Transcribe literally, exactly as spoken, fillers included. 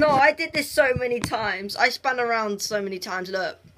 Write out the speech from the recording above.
No, I did this so many times. I spun around so many times. Look.